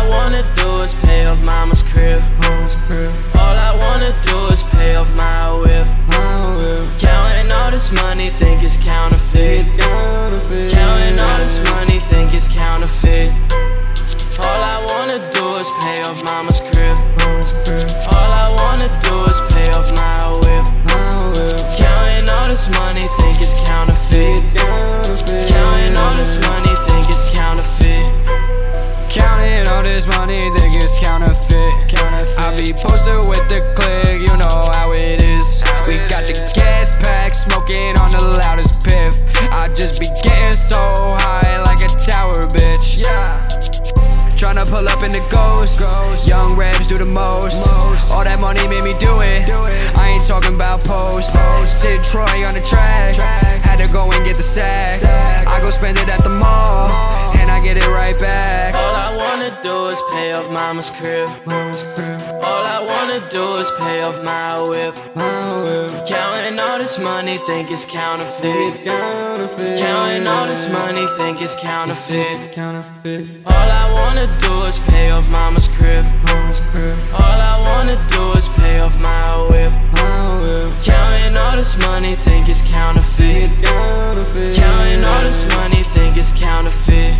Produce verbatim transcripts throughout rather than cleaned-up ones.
wanna do is pay off mama's crib. All I wanna do is pay off my whip. Counting all this money, think it's counterfeit. Counting all this money, think it's counterfeit. All I wanna do is pay off mama's crib. All I wanna do is pay off my whip. Counting all this money, think it's counterfeit. Counting all this money, think it's counterfeit. Counting all this money, think it's counterfeit. I be posted with the click, you know how it is. We got the gas pack, smoking on the loudest piff. I just be getting so high like a tower, bitch. Yeah. Tryna pull up in the ghost. Young Rabz do the most. All that money made me do it. I ain't talking about post. Sidtroy on the track. Had to go and get the sack. I go spend it at the mall, and I get it right back. All I wanna do is pay off mama's crib. All I wanna do is pay off my whip. Counting all this money, think it's counterfeit. Counting all this money, think it's counterfeit. All I wanna do is pay off mama's crib. All I wanna do is pay off my whip. Counting all this money, think it's counterfeit. Counting all this money, think it's counterfeit.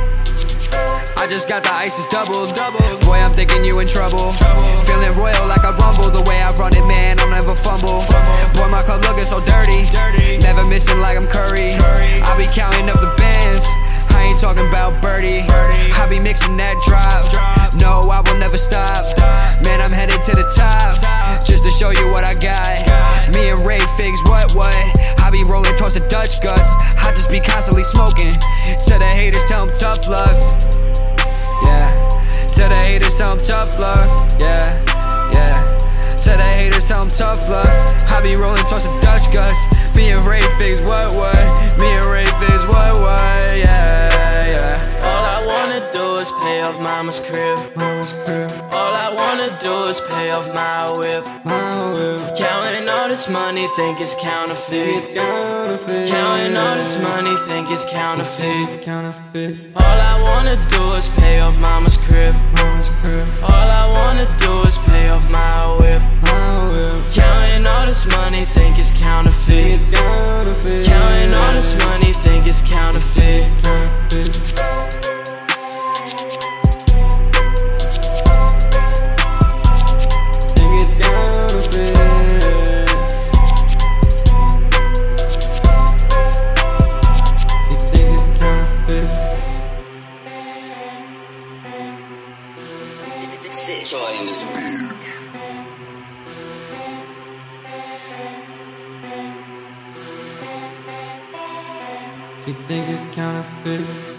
I just got the ices doubled. Boy, I'm thinking you in trouble. Feeling royal like I rumble. The way I run it, man, I'll never fumble. Boy, my club looking so dirty. Never missing like I'm Curry. I be counting up the bands. I ain't talking about birdie. I be mixing that drop. No, I will never stop. Man, I'm headed to the top, just to show you what I got. Me and Ray Figz, what, what? I be rolling towards the Dutch guts. I just be constantly smoking. To the haters, tell them tough luck. Yeah. To the haters, tell them tough luck. Yeah, yeah. To the haters, tell them tough luck. I be rolling towards the Dutch guts. Me and Ray Figz, what, what? Me and Ray Figz, what, what? Yeah, yeah. All I wanna do is pay off mama's crib. All I wanna do is pay off my whip. Counting all this money, think it's counterfeit. Counting all this money, think it's counterfeit. All I wanna do is pay off mama's crib. All I wanna do is pay off my whip. Counting all this money, think it's counterfeit. Counting all this money, think it's counterfeit. Sidtroy in the speed. You think it's counterfeit?